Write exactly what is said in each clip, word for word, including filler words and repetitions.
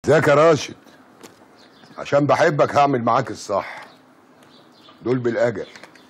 ازيك يا راشد؟ عشان بحبك هعمل معاك الصح. دول بالاجل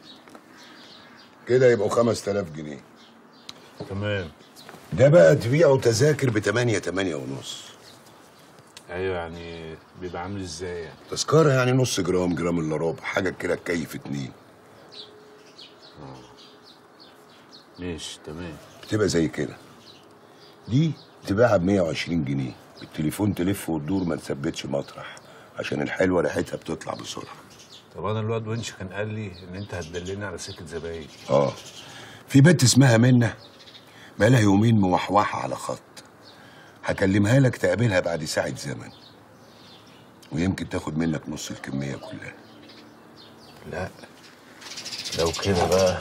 كده يبقوا خمس تلاف جنيه. تمام. ده بقى تبيعوا تذاكر بتمانية تمانية ونص. ايوه يعني بيبقى عامل ازاي يعني؟ تذكرة يعني نص جرام جرام الا ربع حاجة كده تكيف اتنين. اه ماشي تمام. بتبقى زي كده. دي تبيعها ب مية وعشرين جنيه، بالتليفون تلف وتدور ما تثبتش مطرح عشان الحلوة ريحتها بتطلع بسرعة. طب انا الواد ونش كان قال لي ان انت هتدلني على سكة زباين. اه في بنت اسمها منة بقالها يومين موحوحة على خط، هكلمها لك تقابلها بعد ساعة زمن ويمكن تاخد منك نص الكمية كلها. لا لو كده بقى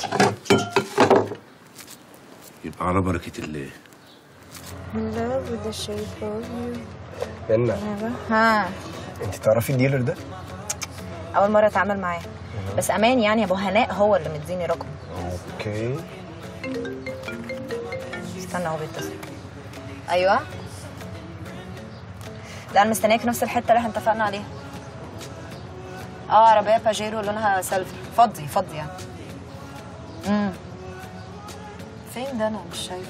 يبقى على بركة الله. منى، ها انت تعرفي الديلر ده؟ اول مره اتعامل معاه بس امان يعني ابو هناء هو اللي مديني رقم. اوكي استنى هو بيتصل. ايوه لا انا مستنياك في نفس الحته اللي احنا اتفقنا عليها. اه عربيه باجيرو لونها سيلفر فضي فضي يعني. امم فين ده؟ انا مش شايفه.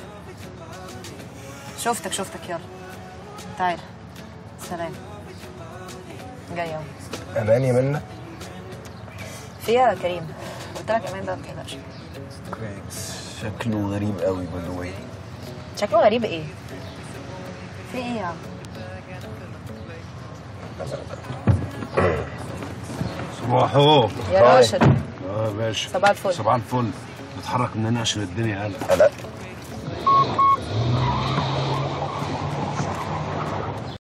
شفتك شفتك يلا تعالى سلام. جايه اهو. امان يا منى. فيها كريم قلت لك امان بقى ما تقلقش. كويس. شكله غريب قوي باي ذا واي. شكله غريب ايه؟ في ايه يا عم؟ صباحو يا راشد. اه يا باشا. صباح الفل. صباح الفل. نتحرك من هنا عشان الدنيا قلق. قلق